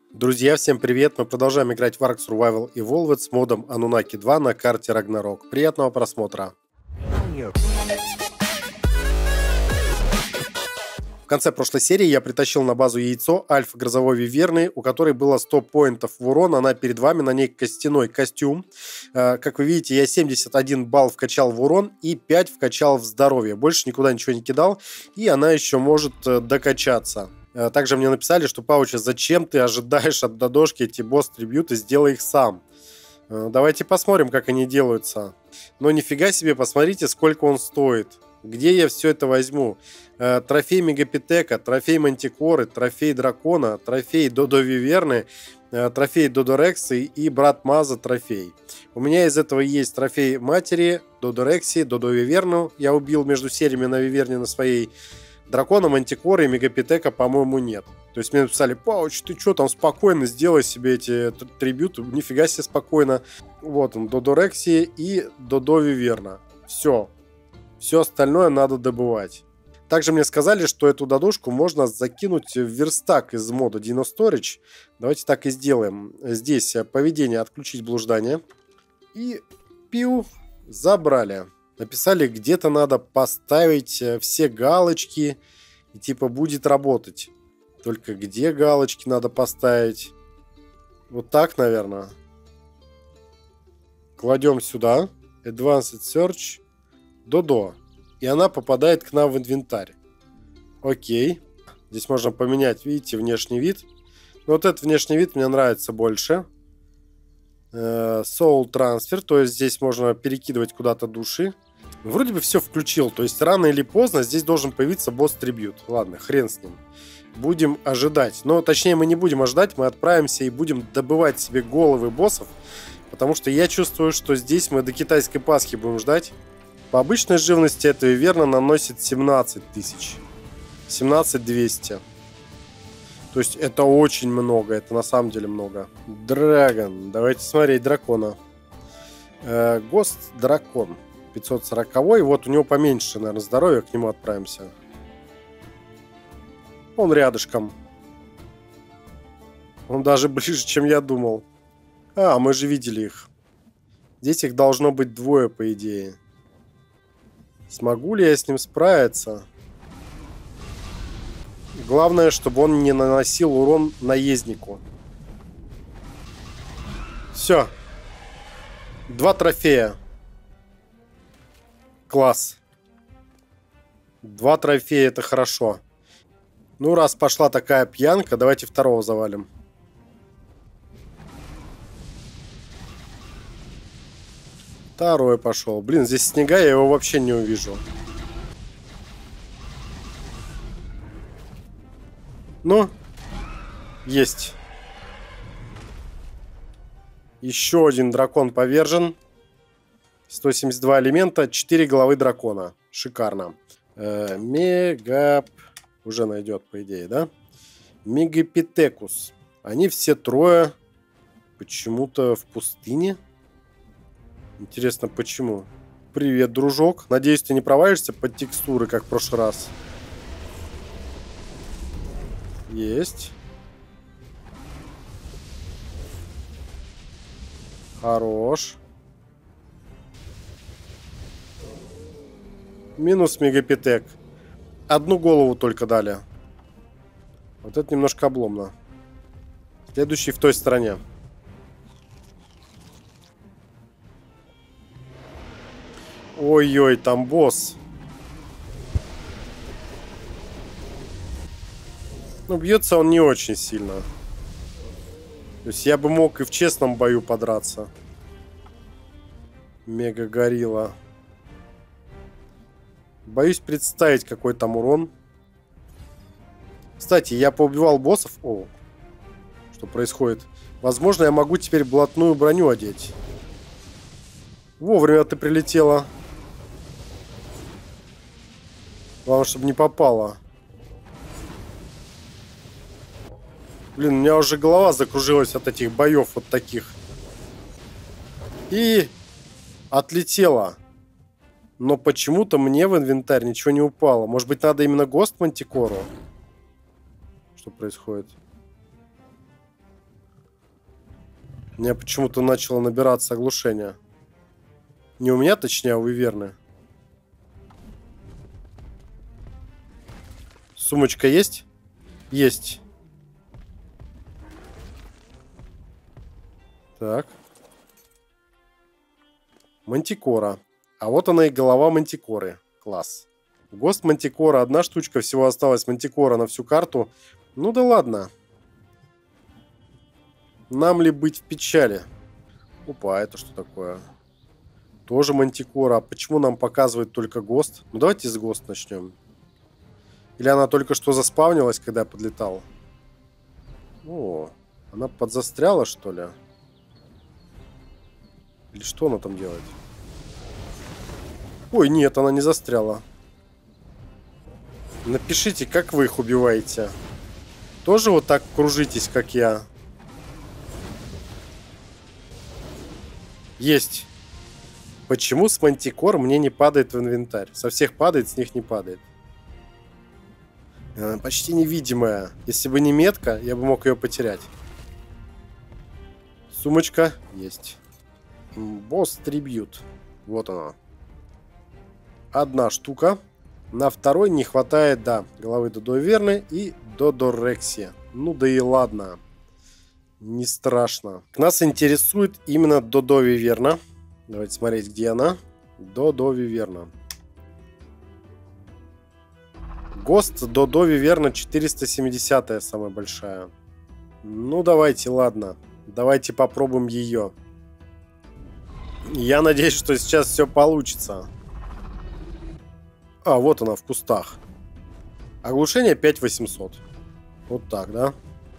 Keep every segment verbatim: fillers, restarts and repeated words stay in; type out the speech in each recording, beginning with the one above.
Друзья, всем привет! Мы продолжаем играть в Ark Survival Evolved с модом Anunnaki два на карте Рагнарок. Приятного просмотра! В конце прошлой серии я притащил на базу яйцо альфа-грозовой виверны, у которой было сто поинтов в урон. Она перед вами, на ней костяной костюм. Как вы видите, я семьдесят один балл вкачал в урон и пять вкачал в здоровье. Больше никуда ничего не кидал, и она еще может докачаться. Также мне написали, что Пауча, зачем ты ожидаешь от Додошки эти босс-трибьюты, сделай их сам. Давайте посмотрим, как они делаются. Но нифига себе, посмотрите, сколько он стоит. Где я все это возьму? Трофей Мегапитека, трофей Мантикоры, трофей Дракона, трофей Додо Виверны, трофей Додорексы и Брат Маза трофей. У меня из этого есть трофей Матери, Додорекси, Додо Виверну. Я убил между сериями на Виверне на своей. Дракона, Мантикоры и Мегапитека, по-моему, нет. То есть мне написали: Пауч, ты что там, спокойно сделай себе эти трибьюты. Нифига себе спокойно. Вот он, Додорекси и Додо Виверна. Все. Все остальное надо добывать. Также мне сказали, что эту додошку можно закинуть в верстак из мода Dino Storage. Давайте так и сделаем. Здесь поведение, отключить блуждание. И пиу, забрали. Написали, где-то надо поставить все галочки, и типа будет работать. Только где галочки надо поставить? Вот так, наверное. Кладем сюда. Advanced Search. Додо. И она попадает к нам в инвентарь. Окей. Здесь можно поменять, видите, внешний вид. Но вот этот внешний вид мне нравится больше. Soul Transfer. То есть здесь можно перекидывать куда-то души. Вроде бы все включил, то есть рано или поздно здесь должен появиться босс-трибьют. Ладно, хрен с ним. Будем ожидать. Но точнее мы не будем ожидать, мы отправимся и будем добывать себе головы боссов. Потому что я чувствую, что здесь мы до китайской Пасхи будем ждать. По обычной живности это верно наносит семнадцать тысяч. семнадцать двести. То есть это очень много, это на самом деле много. Драгон. Давайте смотреть дракона. Гост дракон. пятьсот сорок. Вот у него поменьше, наверное, здоровья. К нему отправимся. Он рядышком. Он даже ближе, чем я думал. А, мы же видели их. Здесь их должно быть двое, по идее. Смогу ли я с ним справиться? Главное, чтобы он не наносил урон наезднику. Все. Два трофея. Класс. Два трофея, это хорошо. Ну, раз пошла такая пьянка, давайте второго завалим. Второй пошел. Блин, здесь снега, я его вообще не увижу. Ну, есть. Еще один дракон повержен. сто семьдесят два элемента, четыре головы дракона. Шикарно. Э, мегап... Уже найдет, по идее, да? Мегапитекус. Они все трое почему-то в пустыне. Интересно, почему? Привет, дружок. Надеюсь, ты не провалишься под текстуры, как в прошлый раз. Есть. Хорош. Минус Мегапитек. Одну голову только дали. Вот это немножко обломно. Следующий в той стороне. Ой-ой, там босс. Ну, бьется он не очень сильно. То есть я бы мог и в честном бою подраться. Мега-горилла. Боюсь представить, какой там урон. Кстати, я поубивал боссов. О, что происходит? Возможно, я могу теперь блатную броню одеть. Вовремя ты прилетела. Главное, чтобы не попало. Блин, у меня уже голова закружилась от этих боев вот таких. И отлетела. Но почему-то мне в инвентарь ничего не упало. Может быть, надо именно Гост Мантикору? Что происходит? У меня почему-то начало набираться оглушение. Не у меня, точнее, а у Виверны. Сумочка есть? Есть. Так. Мантикора. А вот она и голова мантикоры. Класс. Гост мантикора. Одна штучка всего осталась мантикора на всю карту. Ну да ладно. Нам ли быть в печали? Опа, это что такое? Тоже мантикора. А почему нам показывает только гост? Ну давайте с гост начнем. Или она только что заспавнилась, когда я подлетал? О, она подзастряла, что ли? Или что она там делает? Ой, нет, она не застряла. Напишите, как вы их убиваете. Тоже вот так кружитесь, как я? Есть. Почему с мантикор мне не падает в инвентарь? Со всех падает, с них не падает. Она почти невидимая. Если бы не метка, я бы мог ее потерять. Сумочка есть. Босс трибьют. Вот она. Одна штука. На второй не хватает, да, головы Додо Виверны и Додорекси. Ну да и ладно. Не страшно. Нас интересует именно Додо Виверна. Давайте смотреть, где она. Додо Виверна. Гост Додо Виверна четыреста семидесятая самая большая. Ну давайте, ладно. Давайте попробуем ее. Я надеюсь, что сейчас все получится. А, вот она в кустах. Оглушение пять восемьсот. Вот так, да?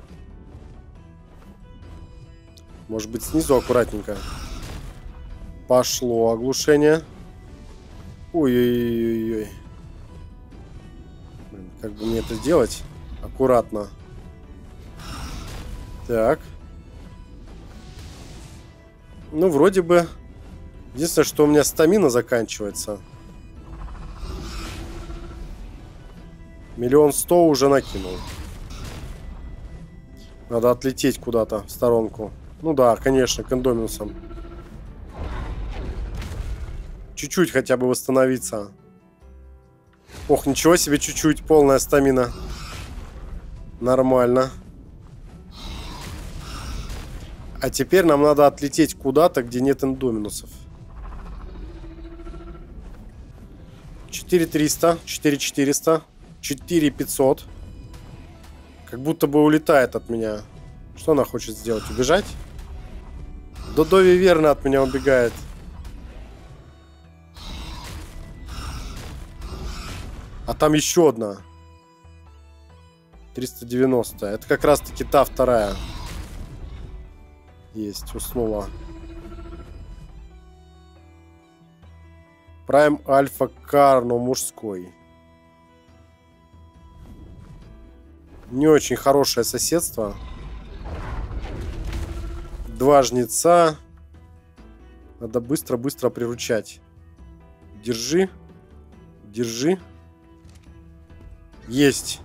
Может быть, снизу аккуратненько. Пошло оглушение. Ой-ой-ой-ой. Как бы мне это сделать? Аккуратно. Так. Ну, вроде бы. Единственное, что у меня стамина заканчивается. Миллион сто уже накинул. Надо отлететь куда-то в сторонку. Ну да, конечно, к эндоминусам. Чуть-чуть хотя бы восстановиться. Ох, ничего себе, чуть-чуть. Полная стамина. Нормально. А теперь нам надо отлететь куда-то, где нет эндоминусов. четыре триста, четыре четыреста, четыре пятьсот. Как будто бы улетает от меня. Что она хочет сделать? Убежать? Додо Виверна от меня убегает. А там еще одна. триста девяносто. Это как раз таки та вторая. Есть, уснула. Прайм Альфа Карно мужской. Не очень хорошее соседство. Два жнеца. Надо быстро-быстро приручать. Держи. Держи. Есть.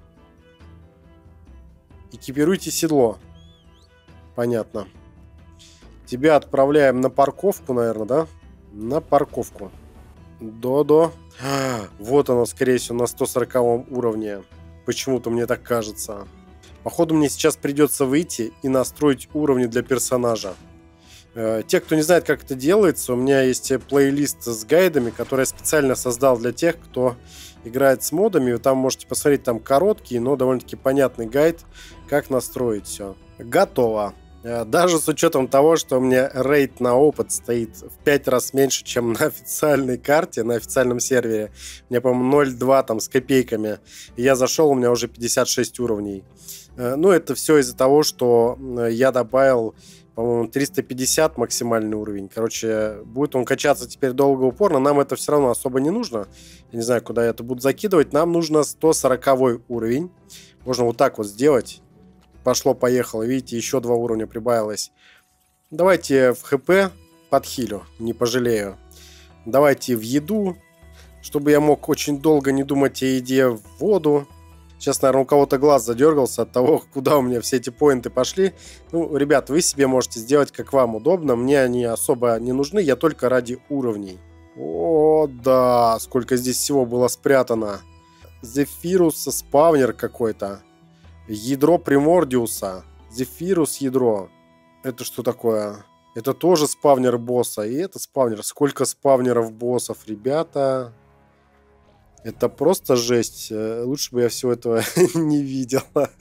Экипируйте седло. Понятно. Тебя отправляем на парковку, наверное, да? На парковку. Додо. А, вот оно, скорее всего, на сто сороковом уровне. Почему-то мне так кажется. Походу, мне сейчас придется выйти и настроить уровни для персонажа. Э, те, кто не знает, как это делается, у меня есть плейлист с гайдами, который я специально создал для тех, кто играет с модами. Вы там можете посмотреть, там короткий, но довольно-таки понятный гайд, как настроить все. Готово. Даже с учетом того, что у меня рейд на опыт стоит в пять раз меньше, чем на официальной карте, на официальном сервере. У меня, по-моему, ноль целых два там с копейками. И я зашел, у меня уже пятьдесят шесть уровней. Ну, это все из-за того, что я добавил, по-моему, триста пятьдесят максимальный уровень. Короче, будет он качаться теперь долго упорно. Нам это все равно особо не нужно. Я не знаю, куда я это буду закидывать. Нам нужно сто сороковой уровень. Можно вот так вот сделать. Пошло-поехало. Видите, еще два уровня прибавилось. Давайте в ХП подхилю, не пожалею. Давайте в еду, чтобы я мог очень долго не думать о еде, в воду. Сейчас, наверное, у кого-то глаз задергался от того, куда у меня все эти поинты пошли. Ну, ребят, вы себе можете сделать, как вам удобно. Мне они особо не нужны, я только ради уровней. О, да, сколько здесь всего было спрятано. Зефирус спавнер какой-то. Ядро Примордиуса. Зефирус ядро. Это что такое? Это тоже спавнер босса. И это спавнер. Сколько спавнеров боссов, ребята. Это просто жесть. Лучше бы я всего этого не видел.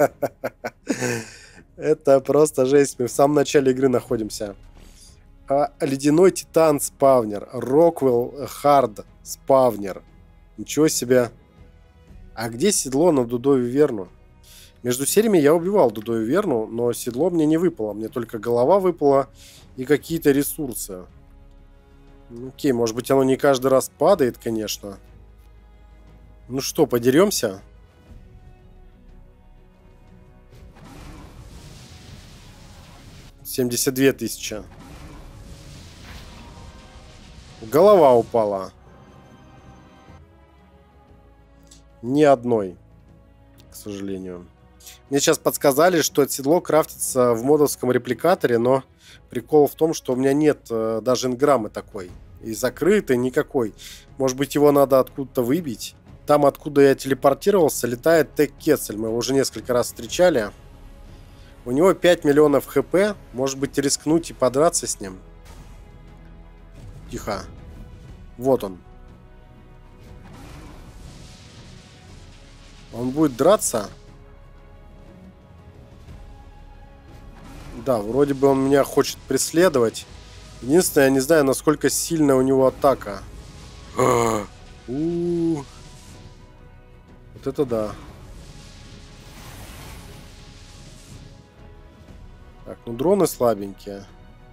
Это просто жесть. Мы в самом начале игры находимся. А, ледяной титан спавнер. Роквелл Хард спавнер. Ничего себе. А где седло на Дудо Виверну? Между сериями я убивал Дудо Виверну, но седло мне не выпало. Мне только голова выпала и какие-то ресурсы. Окей, может быть оно не каждый раз падает, конечно. Ну что, подеремся? семьдесят две тысячи. Голова упала. Ни одной, к сожалению. Мне сейчас подсказали, что это седло крафтится в модовском репликаторе, но прикол в том, что у меня нет э, даже инграммы такой. И закрытой никакой. Может быть, его надо откуда-то выбить. Там, откуда я телепортировался, летает Тек Кетцель. Мы его уже несколько раз встречали. У него пять миллионов хп. Может быть, рискнуть и подраться с ним. Тихо. Вот он. Он будет драться? Да, вроде бы он меня хочет преследовать. Единственное, я не знаю, насколько сильная у него атака. У-у-у. Вот это да. Так, ну дроны слабенькие.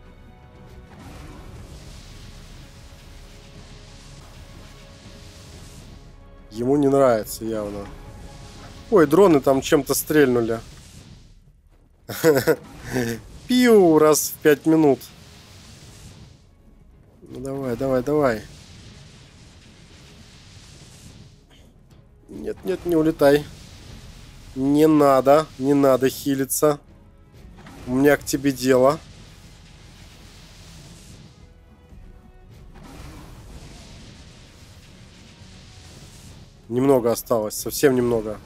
Ему не нравится явно. Ой, дроны там чем-то стрельнули. Пиу, раз в пять минут. Ну давай, давай, давай. Нет, нет, не улетай. Не надо, не надо хилиться. У меня к тебе дело. Немного осталось, совсем немного.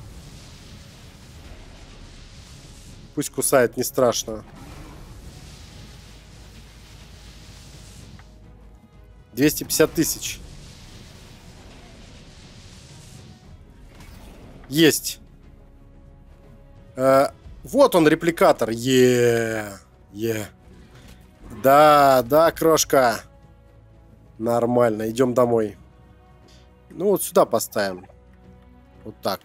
Пусть кусает, не страшно. двести пятьдесят тысяч. Есть. Э, вот он, репликатор. Е, е. Да, да, крошка. Нормально, идем домой. Ну вот сюда поставим. Вот так.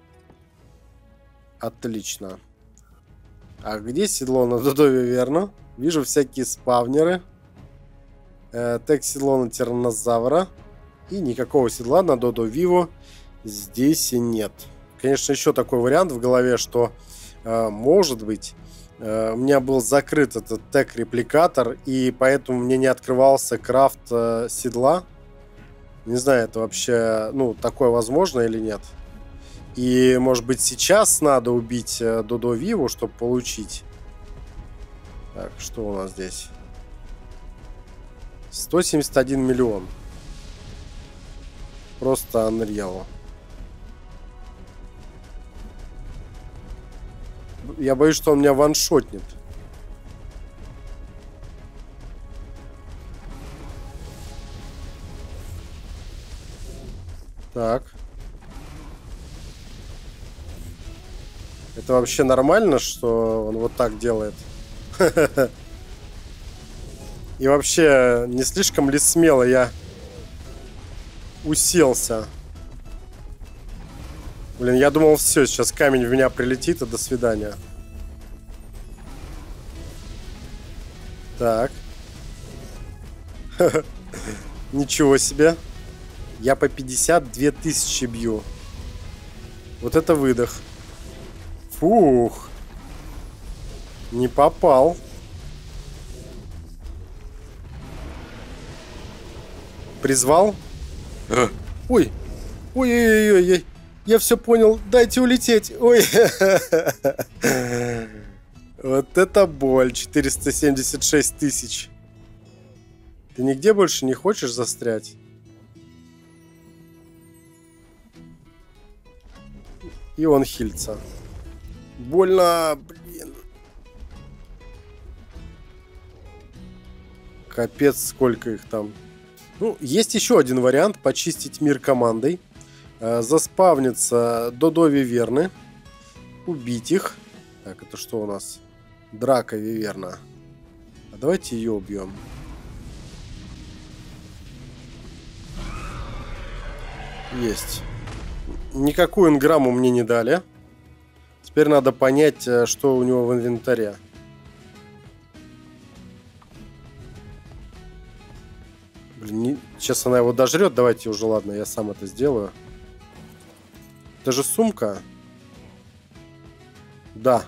Отлично. А где седло на Дудо Виверну? Вижу всякие спавнеры. Э, Тек седло на тираннозавра. И никакого седла на Додо Виво здесь и нет. Конечно, еще такой вариант в голове, что э, может быть э, у меня был закрыт этот Тек-репликатор, и поэтому мне не открывался крафт э, седла. Не знаю, это вообще, ну, такое возможно или нет. И, может быть, сейчас надо убить э, Додо Виву, чтобы получить. Так, что у нас здесь? сто семьдесят один миллион. Просто Unreal. Я боюсь, что он меня ваншотнет. Так. Это вообще нормально, что он вот так делает? И вообще, не слишком ли смело я уселся? Блин, я думал, все, сейчас камень в меня прилетит, и до свидания. Так. Ничего себе. Я по пятьдесят две тысячи бью. Вот это выдох. Фух. Не попал. Призвал. Ой. Ой-ой-ой-ой. Я все понял. Дайте улететь. Ой. Вот это боль. четыреста семьдесят шесть тысяч. Ты нигде больше не хочешь застрять? И он хильца. Больно, блин. Капец, сколько их там. Ну, есть еще один вариант. Почистить мир командой. Э, заспавниться Додо Виверны. Убить их. Так, это что у нас? Драка Виверна. А давайте ее убьем. Есть. Никакую инграмму мне не дали. Теперь надо понять, что у него в инвентаре. Блин, не... сейчас она его дожрет. Давайте уже, ладно, я сам это сделаю. Это же сумка. Да.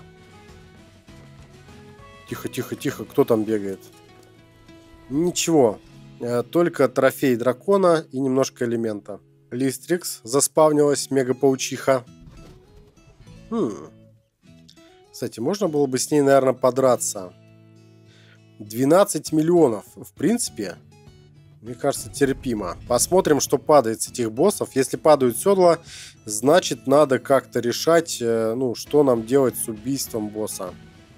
Тихо, тихо, тихо. Кто там бегает? Ничего. Только трофей дракона и немножко элемента. Листрикс. Заспавнилась мега-паучиха. Хм. Кстати, можно было бы с ней, наверное, подраться. двенадцать миллионов. В принципе, мне кажется, терпимо. Посмотрим, что падает с этих боссов. Если падают седла, значит, надо как-то решать, ну, что нам делать с убийством босса.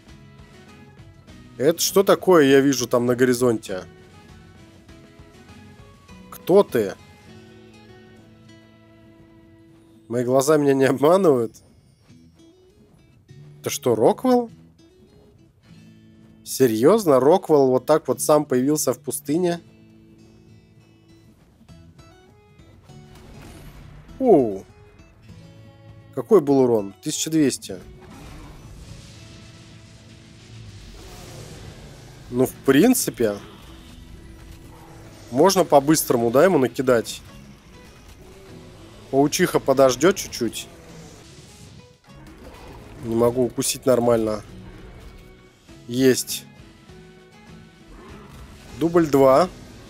Это что такое, я вижу там на горизонте? Кто ты? Мои глаза меня не обманывают? Это что, Роквелл? Серьезно? Роквелл вот так вот сам появился в пустыне? Оу. Какой был урон? тысяча двести. Ну, в принципе, можно по-быстрому, да, ему накидать. Паучиха подождет чуть-чуть. Не могу укусить нормально. Есть. Дубль два.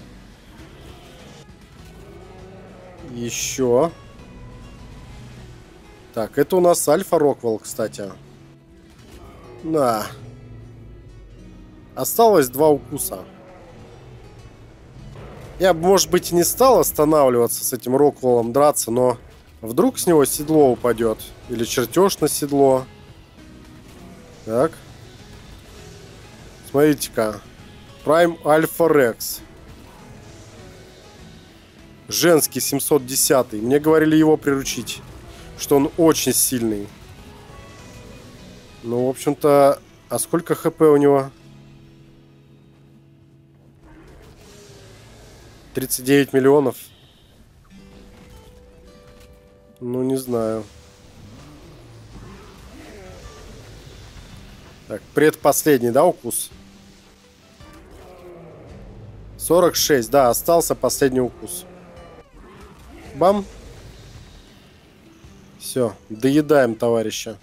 Еще. Так, это у нас Альфа Роквелл, кстати. На. Осталось два укуса. Я бы, может быть, и не стал останавливаться с этим Роквеллом, драться, но вдруг с него седло упадет. Или чертеж на седло. Так. Смотрите-ка. Prime Alpha Rex. Женский семьсот десятый. Мне говорили его приручить. Что он очень сильный. Ну, в общем-то... А сколько хп у него? тридцать девять миллионов. Ну, не знаю. Так, предпоследний, да, укус? сорок шесть, да, остался последний укус. Бам. Все, доедаем товарища.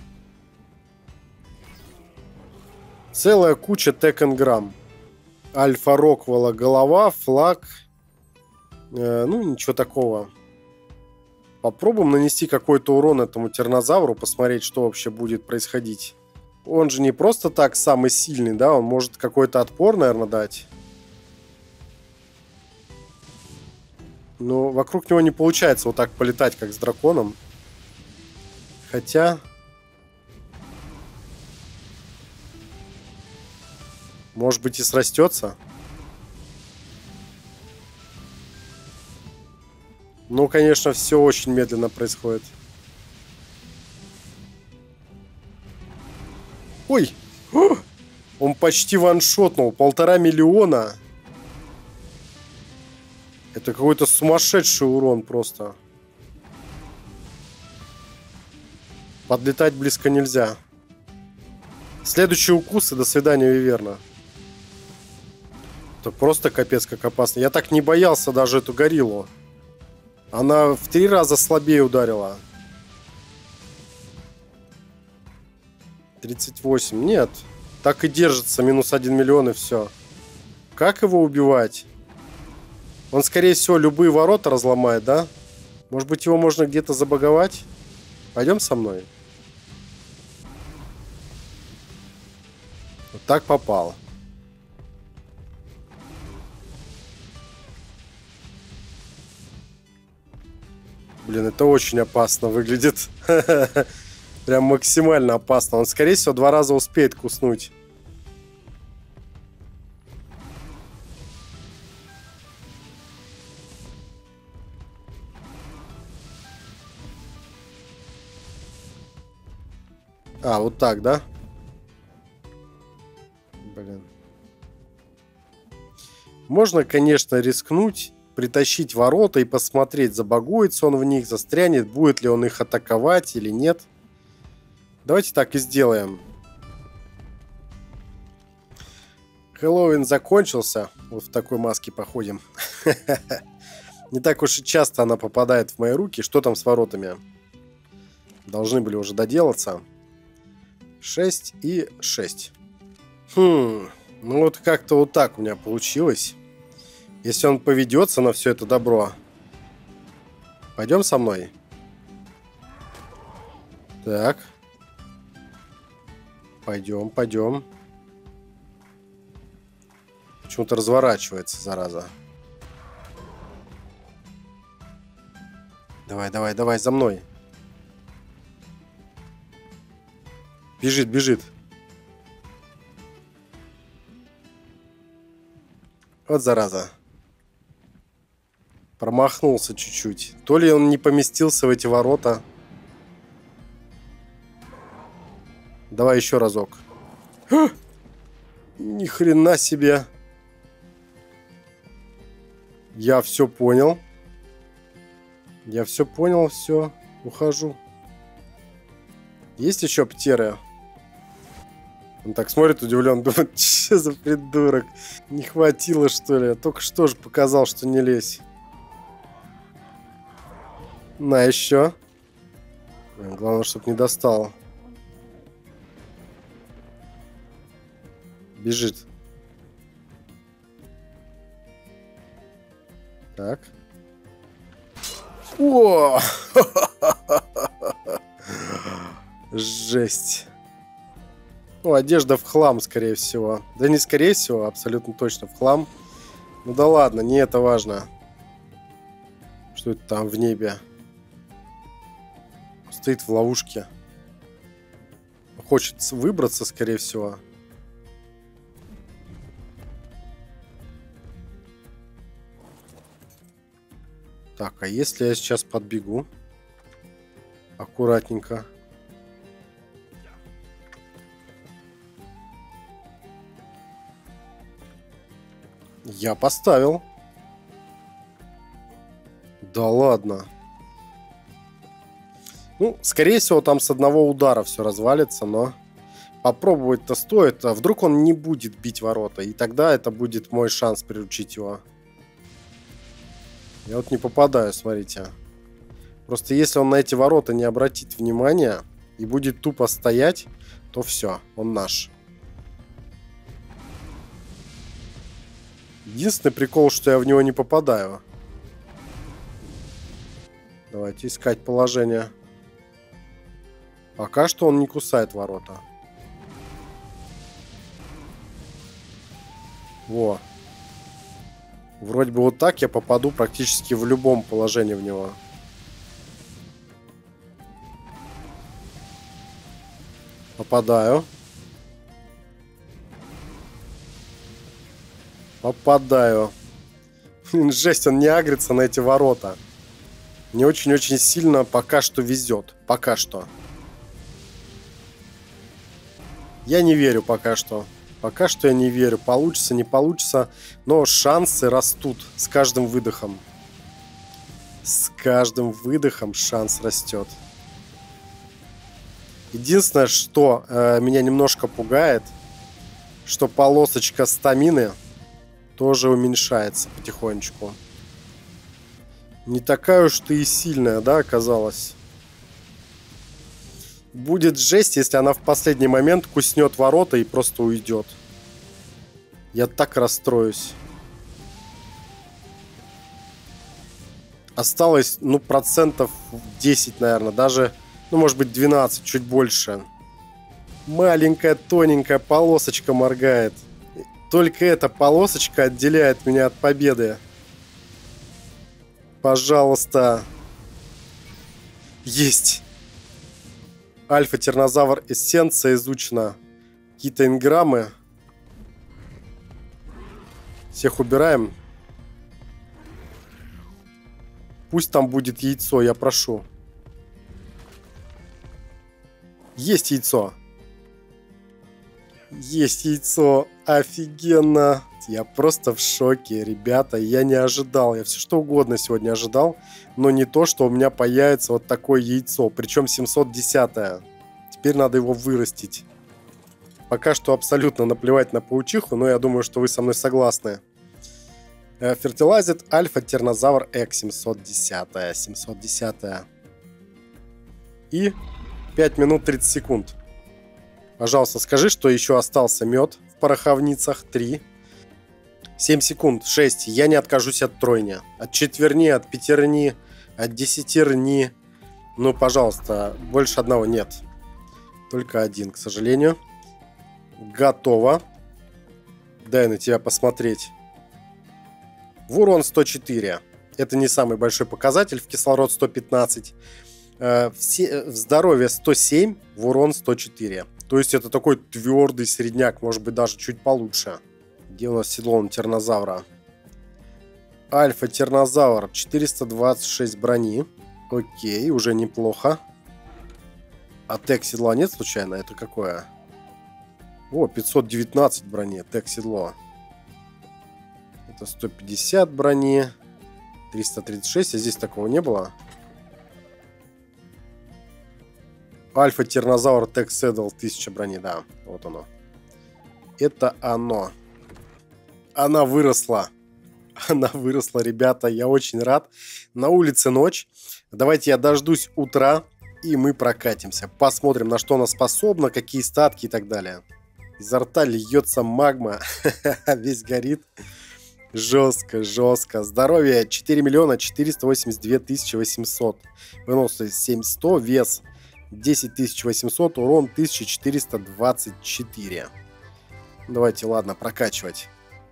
Целая куча текенграмм. Альфа Роквелла голова, флаг. Э, ну, ничего такого. Попробуем нанести какой-то урон этому тираннозавру, посмотреть, что вообще будет происходить. Он же не просто так самый сильный, да? Он может какой-то отпор, наверное, дать. Но вокруг него не получается вот так полетать, как с драконом. Хотя... Может быть, и срастется. Ну, конечно, все очень медленно происходит. Ой! О! Он почти ваншотнул. Полтора миллиона. Это какой-то сумасшедший урон просто. Подлетать близко нельзя. Следующий укус и до свидания, Виверна. Это просто капец как опасно. Я так не боялся даже эту гориллу. Она в три раза слабее ударила. тридцать восемь. Нет. Так и держится. Минус один миллион и все. Как его убивать? Он, скорее всего, любые ворота разломает, да? Может быть, его можно где-то забаговать? Пойдем со мной. Вот так попал. Блин, это очень опасно выглядит. Прям максимально опасно. Он, скорее всего, два раза успеет куснуть. А, вот так, да? Блин. Можно, конечно, рискнуть, притащить ворота и посмотреть, забагуется он в них, застрянет, будет ли он их атаковать или нет. Давайте так и сделаем. Хэллоуин закончился. Вот в такой маске походим. Не так уж и часто она попадает в мои руки. Что там с воротами? Должны были уже доделаться. шесть и шесть. Хм, ну вот как-то вот так у меня получилось. Если он поведется на все это добро. Пойдем со мной. Так. Пойдем, пойдем. Почему-то разворачивается, зараза. Давай, давай, давай, за мной. Бежит, бежит. Вот зараза. Промахнулся чуть-чуть. То ли он не поместился в эти ворота. Давай еще разок. А! Ни хрена себе. Я все понял. Я все понял, все. Ухожу. Есть еще птеры? Он так смотрит удивленно, думает, что за придурок? Не хватило, что ли? Только что же показал, что не лезь. На, еще. Главное, чтобы не достал. Бежит. Так. О! Жесть. Ну, одежда в хлам, скорее всего. Да не скорее всего, абсолютно точно в хлам. Ну да ладно, не это важно. Что это там в небе? Стоит в ловушке. Хочет выбраться, скорее всего. Так, а если я сейчас подбегу? Аккуратненько. Я поставил. Да ладно. Ну, скорее всего, там с одного удара все развалится, но попробовать-то стоит. А вдруг он не будет бить ворота, и тогда это будет мой шанс приручить его. Я вот не попадаю, смотрите. Просто если он на эти ворота не обратит внимания и будет тупо стоять, то все, он наш. Единственный прикол, что я в него не попадаю. Давайте искать положение. Пока что он не кусает ворота. Во. Вроде бы вот так я попаду практически в любом положении в него. Попадаю. Попадаю. Жесть, он не агрится на эти ворота. Мне очень-очень сильно пока что везет. Пока что. Я не верю пока что. Пока что я не верю. Получится, не получится. Но шансы растут с каждым выдохом. С каждым выдохом шанс растет. Единственное, что э, меня немножко пугает, что полосочка стамины тоже уменьшается потихонечку. Не такая уж ты и сильная, да, оказалась. Будет жесть, если она в последний момент куснет ворота и просто уйдет. Я так расстроюсь. Осталось, ну, процентов десять, наверное. Даже Ну, может быть, двенадцать, чуть больше. Маленькая тоненькая полосочка моргает. Только эта полосочка отделяет меня от победы. Пожалуйста. Есть. Альфа-тернозавр эссенция изучена. Какие-то инграммы. Всех убираем. Пусть там будет яйцо, я прошу. Есть яйцо. Есть яйцо. Офигенно. Я просто в шоке, ребята. Я не ожидал. Я все что угодно сегодня ожидал. Но не то, что у меня появится вот такое яйцо. Причем семьсот десятое. Теперь надо его вырастить. Пока что абсолютно наплевать на паучиху. Но я думаю, что вы со мной согласны. Фертилайзит Альфа Тернозавр Экс семьсот десятое. семьсот десятое. И пять минут тридцать секунд. Пожалуйста, скажи, что еще остался мед в пороховницах. три. семь секунд. шесть. Я не откажусь от тройни. От четверни, от пятерни, от десятерни. Ну, пожалуйста, больше одного нет. Только один, к сожалению. Готово. Дай на тебя посмотреть. В урон сто четыре. Это не самый большой показатель. В кислород сто пятнадцать. В здоровье сто семь. В урон сто четыре. То есть это такой твердый средняк, может быть даже чуть получше. Где у нас седло тернозавра? Альфа-тернозавр, четыреста двадцать шесть брони. Окей, уже неплохо. А тег седла нет случайно? Это какое? О, пятьсот девятнадцать брони, тег седло. Это сто пятьдесят брони. триста тридцать шесть, а здесь такого не было. Альфа-тернозавр тег седл, тысяча брони, да, вот оно. Это оно. Она выросла. Она выросла, ребята, я очень рад. На улице ночь. Давайте я дождусь утра, и мы прокатимся. Посмотрим, на что она способна, какие статки и так далее. Изо рта льется магма. Весь горит. Жестко, жестко. Здоровье четыре миллиона четыреста восемьдесят две тысячи восемьсот. Выносливость семь тысяч сто, вес десять тысяч восемьсот, урон тысяча четыреста двадцать четыре. Давайте, ладно, прокачивать.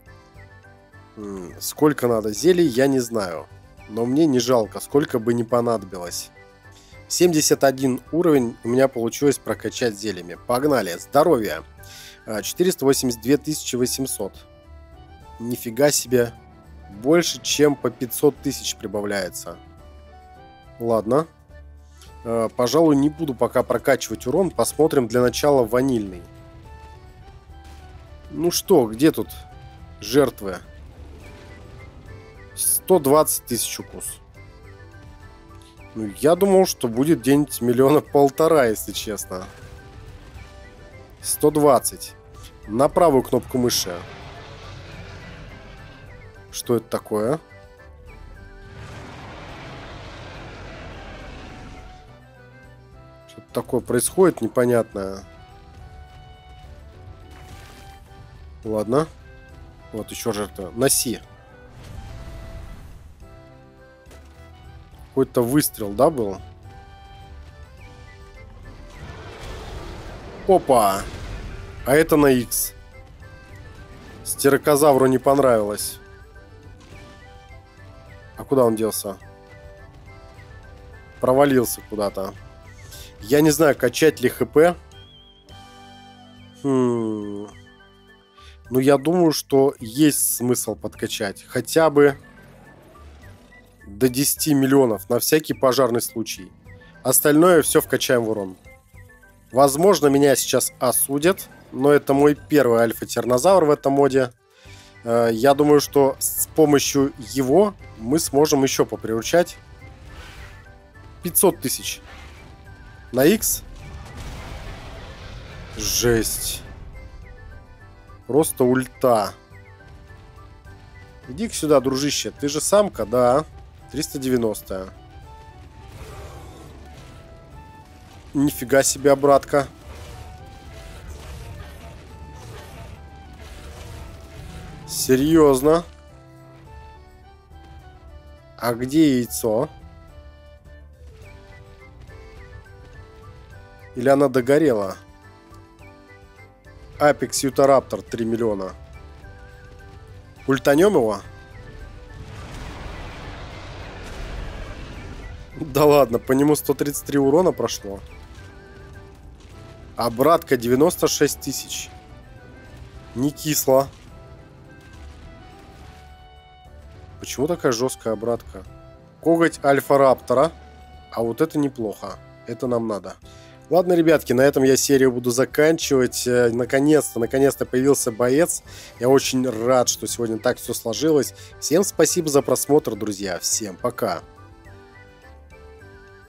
Сколько надо зелий, я не знаю. Но мне не жалко, сколько бы ни понадобилось. семьдесят один уровень у меня получилось прокачать зельями. Погнали. Здоровье. четыреста восемьдесят две тысячи восемьсот. Нифига себе. Больше, чем по пятьсот тысяч прибавляется. Ладно. Пожалуй, не буду пока прокачивать урон. Посмотрим для начала ванильный. Ну что, где тут жертвы? сто двадцать тысяч укус. Ну, я думал, что будет где-нибудь миллиона полтора, если честно. сто двадцать. На правую кнопку мыши. Что это такое? Что-то такое происходит непонятное. Ладно. Вот еще жертва. Носи. Какой-то выстрел, да, был? Опа! А это на X. Стерокозавру не понравилось. А куда он делся? Провалился куда-то. Я не знаю, качать ли ХП. Хм. Ну, я думаю, что есть смысл подкачать. Хотя бы до десяти миллионов. На всякий пожарный случай. Остальное все вкачаем в урон. Возможно, меня сейчас осудят. Но это мой первый альфа-тернозавр в этом моде. Я думаю, что с помощью его мы сможем еще поприручать. пятьсот тысяч. На X. Жесть. Просто ульта. Иди-ка сюда, дружище. Ты же самка, да. триста девяносто. Нифига себе, обратка. Серьезно? А где яйцо? Или она догорела? Апекс Ютараптор три миллиона. Ультанем его? Да ладно, по нему сто тридцать три урона прошло. Обратка девяносто шесть тысяч. Не кисло. Почему такая жесткая обратка? Коготь Альфа-Раптора. А вот это неплохо. Это нам надо. Ладно, ребятки, на этом я серию буду заканчивать. Наконец-то, наконец-то появился боец. Я очень рад, что сегодня так все сложилось. Всем спасибо за просмотр, друзья. Всем пока.